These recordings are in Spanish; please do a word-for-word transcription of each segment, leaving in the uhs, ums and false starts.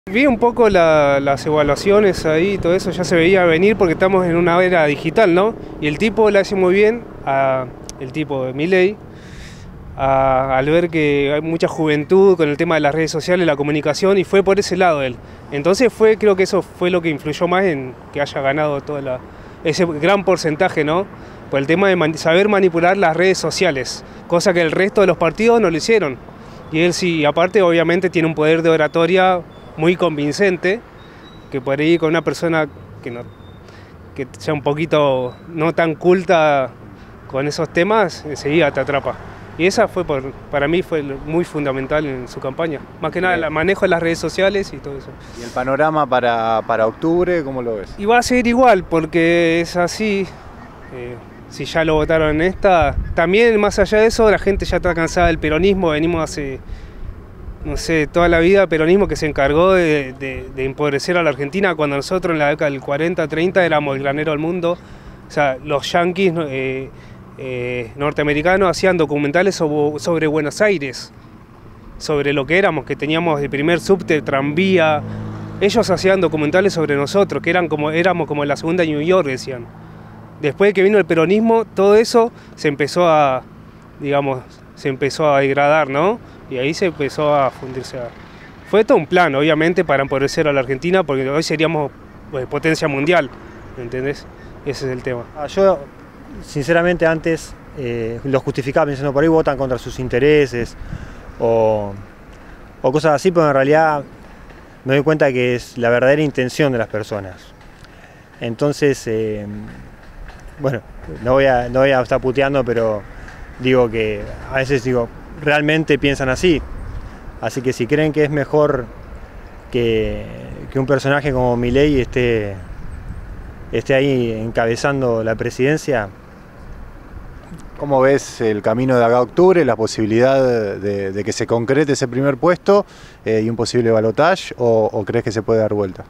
Vi un poco la, las evaluaciones ahí, todo eso ya se veía venir porque estamos en una era digital, ¿no? Y el tipo le hace muy bien, a, el tipo de Milei, a, al ver que hay mucha juventud con el tema de las redes sociales, la comunicación, y fue por ese lado él. Entonces fue, creo que eso fue lo que influyó más en que haya ganado toda la, ese gran porcentaje, ¿no? Por el tema de man, saber manipular las redes sociales, cosa que el resto de los partidos no lo hicieron. Y él sí, aparte obviamente tiene un poder de oratoria muy convincente, que por ahí con una persona que, no, que sea un poquito no tan culta con esos temas, enseguida te atrapa. Y esa fue por, para mí fue muy fundamental en su campaña. Más que nada el manejo de las redes sociales y todo eso. ¿Y el panorama para, para octubre, cómo lo ves? Y va a seguir igual, porque es así. Eh, si ya lo votaron en esta, también más allá de eso, la gente ya está cansada del peronismo. Venimos hace, no sé, toda la vida peronismo que se encargó de, de, de empobrecer a la Argentina, cuando nosotros en la década del cuarenta, treinta éramos el granero del mundo. O sea, los yanquis eh, eh, norteamericanos hacían documentales sobre, sobre Buenos Aires, sobre lo que éramos, que teníamos el primer subte, tranvía. Ellos hacían documentales sobre nosotros, que eran como, éramos como la segunda New York, decían. Después de que vino el peronismo, todo eso se empezó a, digamos, se empezó a degradar, ¿no? Y ahí se empezó a fundirse. A... Fue todo un plan, obviamente, para empobrecer a la Argentina, porque hoy seríamos pues, potencia mundial, ¿entendés? Ese es el tema. Ah, yo, sinceramente, antes eh, lo justificaba pensando, por ahí votan contra sus intereses o, o cosas así, pero en realidad me doy cuenta que es la verdadera intención de las personas. Entonces, eh, bueno, no voy, a, no voy a estar puteando, pero digo que a veces digo, realmente piensan así. Así que si creen que es mejor que, que un personaje como Milei esté, esté ahí encabezando la presidencia. ¿Cómo ves el camino de acá a octubre, la posibilidad de, de que se concrete ese primer puesto eh, y un posible balotaje, o, o crees que se puede dar vuelta?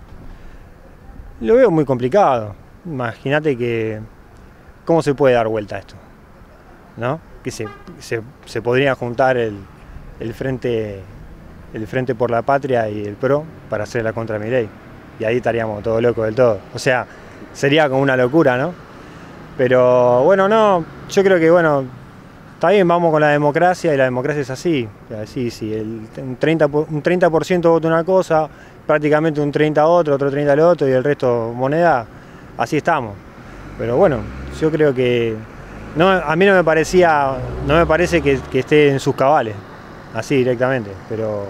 Lo veo muy complicado. Imagínate que cómo se puede dar vuelta a esto, ¿no? Que se, se, se podría juntar el, el frente el Frente por la Patria y el PRO para hacer la contra Milei, y ahí estaríamos todos locos del todo. O sea, sería como una locura, ¿no? Pero bueno, no, yo creo que bueno, está bien, vamos con la democracia, y la democracia es así. Así, si el, un, treinta, un treinta por ciento vota una cosa, prácticamente un treinta por ciento otro, otro treinta por ciento el otro, y el resto moneda, así estamos. Pero bueno, yo creo que no, a mí no me parecía, no me parece que, que esté en sus cabales, así directamente, pero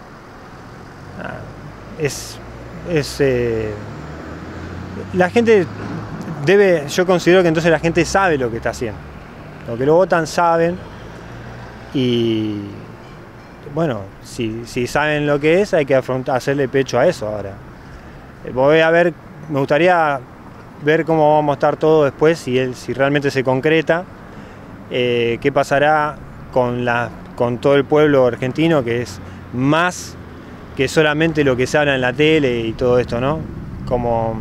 ah, es, es eh, la gente debe, yo considero que entonces la gente sabe lo que está haciendo, lo que lo votan saben, y bueno, si, si saben lo que es, hay que afrontar, hacerle pecho a eso. Ahora voy a ver, me gustaría ver cómo vamos a estar todos después, si, él, si realmente se concreta, eh, qué pasará con, la, con todo el pueblo argentino, que es más que solamente lo que se habla en la tele y todo esto, ¿no? Como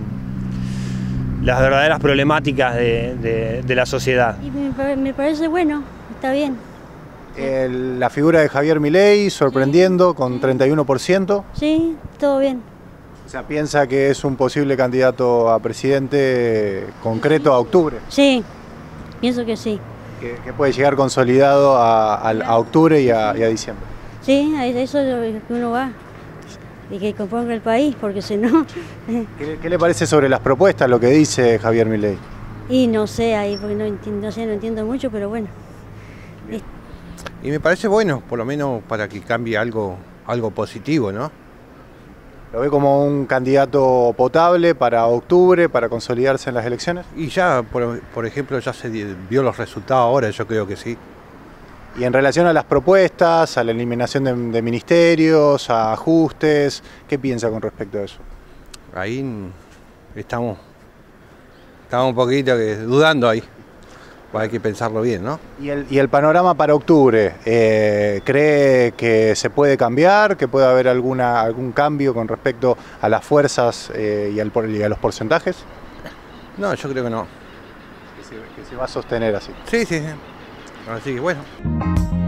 las verdaderas problemáticas de, de, de la sociedad. Y me, me parece bueno, está bien. El, la figura de Javier Milei sorprendiendo, sí, con treinta y uno por ciento. Sí, todo bien. O sea, ¿piensa que es un posible candidato a presidente concreto a octubre? Sí, pienso que sí. Que, que puede llegar consolidado a, a, a octubre y a, y a diciembre. Sí, a eso es lo que uno va. Y que componga el país, porque si no... ¿Qué, ¿Qué le parece sobre las propuestas, lo que dice Javier Milei? Y no sé, ahí porque no entiendo, no sé, no entiendo mucho, pero bueno. Bien. Y me parece bueno, por lo menos para que cambie algo, algo positivo, ¿no? ¿Lo ve como un candidato potable para octubre, para consolidarse en las elecciones? Y ya, por, por ejemplo, ya se vio los resultados ahora, yo creo que sí. Y en relación a las propuestas, a la eliminación de, de ministerios, a ajustes, ¿qué piensa con respecto a eso? Ahí estamos, estamos un poquito que, dudando ahí. Hay que pensarlo bien, ¿no? ¿Y el, y el panorama para octubre? Eh, ¿Cree que se puede cambiar? ¿Que puede haber alguna, algún cambio con respecto a las fuerzas eh, y, al, y a los porcentajes? No, yo creo que no. Que se, que se va a sostener así. Sí, sí, sí. Así que bueno.